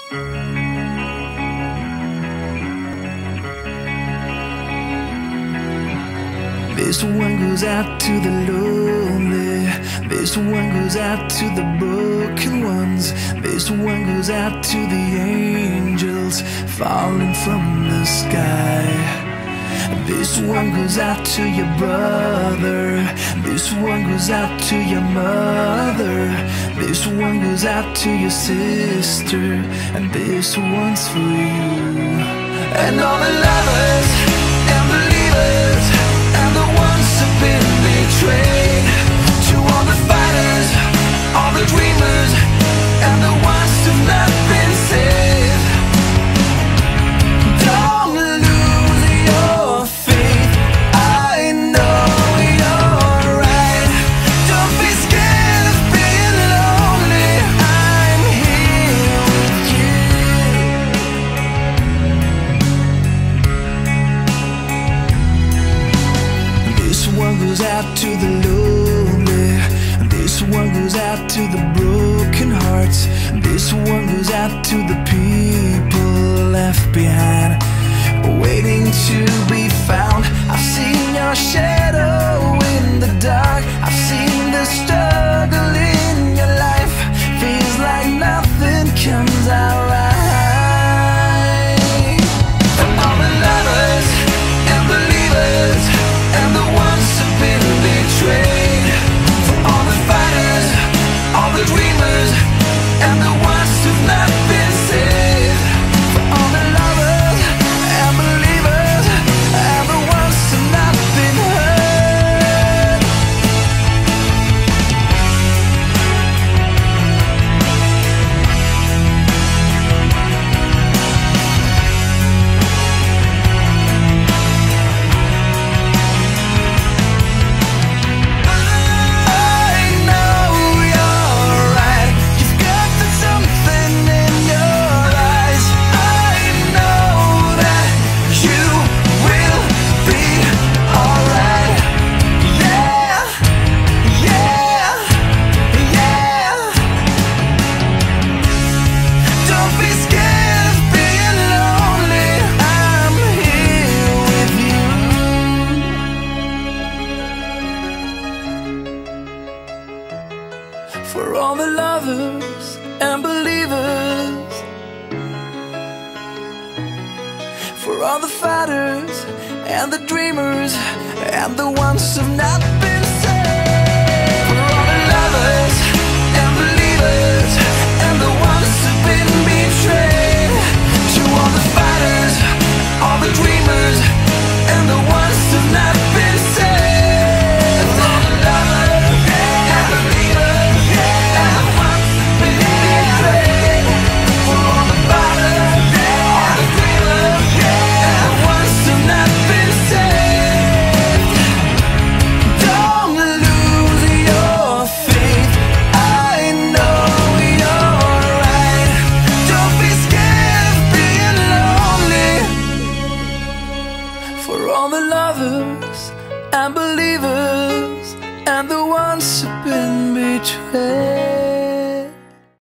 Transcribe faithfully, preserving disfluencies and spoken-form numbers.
This one goes out to the lonely. This one goes out to the broken ones. This one goes out to the angels falling from the sky. This one goes out to your brother. This one goes out to your mother. This one goes out to your sister. And this one's for you. And all the lovers and believers, and the ones who've been betrayed. To all the fighters, all the dreamers, and the ones who've not been saved. Don't lose your faith, I know you're right. Don't be scared of being lonely, I'm here with you. This one goes out to the lonely. This one goes out to the broken hearts. This one goes out to the people left behind, waiting to be found. I've seen your shadow in the dark. I've seen the struggle in your life. Feels like nothing comes out right. And all the lovers and believers, and the ones who've been betrayed. For all the fighters, all the dreamers, and the ones who've not been saved. For all the lovers and believers, and the ones who've not been hurt. I know you're right. You've got something in your eyes. I know that you will be alright. Yeah, yeah, yeah. Don't be scared of being lonely, I'm here with you. For all the lovers and believers, for all the fighters and the dreamers, and the ones who've not been saved. For all the lovers and believers, and the ones who've been betrayed. To all the fighters, all the dreamers, and the ones who've not been saved. For all the lovers and believers, and the ones who've been betrayed. For all the fighters, all the dreamers, and the ones who've not been saved. Don't lose your faith, I know you're right. Don't be scared of being lonely. For all the lovers and believers, and the ones who've been betrayed.